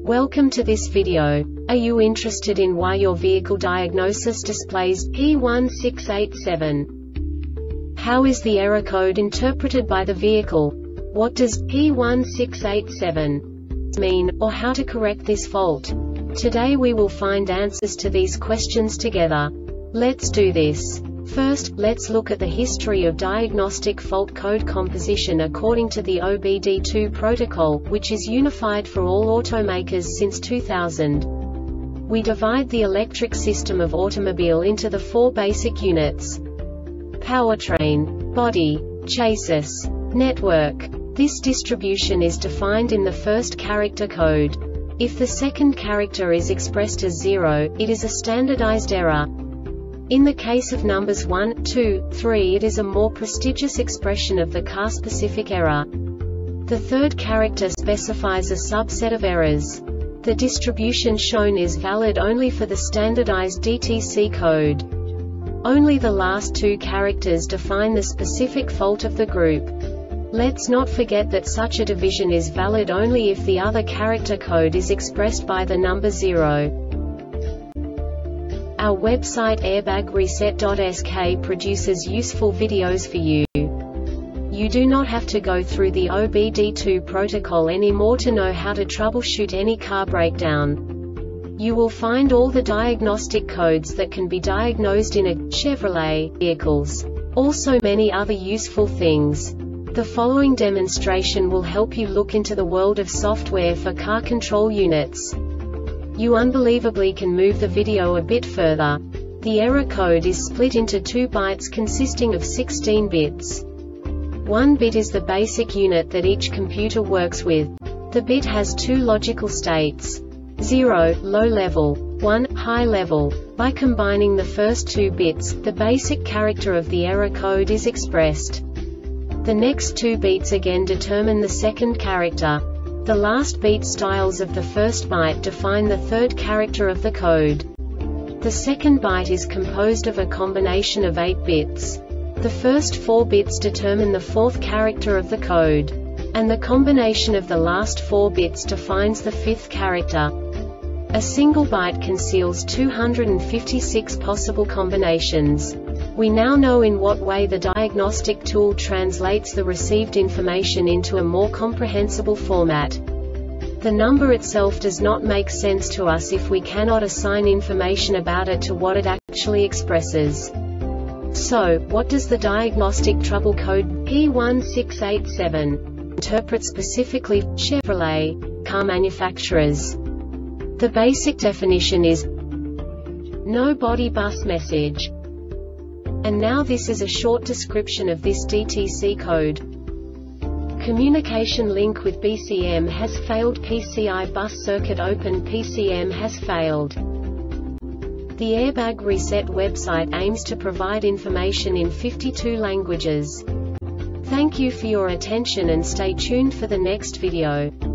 Welcome to this video. Are you interested in why your vehicle diagnosis displays P1687? How is the error code interpreted by the vehicle? What does P1687 mean, or how to correct this fault? Today we will find answers to these questions together. Let's do this. First, let's look at the history of diagnostic fault code composition according to the OBD2 protocol, which is unified for all automakers since 2000. We divide the electric system of automobile into the four basic units: powertrain, body, chassis, network. This distribution is defined in the first character code. If the second character is expressed as 0, it is a standardized error. In the case of numbers 1, 2, 3, it is a more prestigious expression of the car-specific error. The third character specifies a subset of errors. The distribution shown is valid only for the standardized DTC code. Only the last two characters define the specific fault of the group. Let's not forget that such a division is valid only if the other character code is expressed by the number 0. Our website airbagreset.sk produces useful videos for you. You do not have to go through the OBD2 protocol anymore to know how to troubleshoot any car breakdown. You will find all the diagnostic codes that can be diagnosed in a Chevrolet vehicles. Also many other useful things. The following demonstration will help you look into the world of software for car control units. You unbelievably can move the video a bit further. The error code is split into 2 bytes consisting of 16 bits. 1 bit is the basic unit that each computer works with. The bit has 2 logical states: 0, low level, 1, high level. By combining the first 2 bits, the basic character of the error code is expressed. The next 2 beats again determine the second character. The last beat styles of the first byte define the third character of the code. The second byte is composed of a combination of 8 bits. The first 4 bits determine the fourth character of the code. And the combination of the last 4 bits defines the fifth character. A single byte conceals 256 possible combinations. We now know in what way the diagnostic tool translates the received information into a more comprehensible format. The number itself does not make sense to us if we cannot assign information about it to what it actually expresses. So, what does the diagnostic trouble code P1687 interpret specifically for Chevrolet car manufacturers? The basic definition is no body bus message. And now this is a short description of this DTC code. Communication link with BCM has failed. PCI bus circuit open. PCM has failed. The Airbag Reset website aims to provide information in 52 languages. Thank you for your attention and stay tuned for the next video.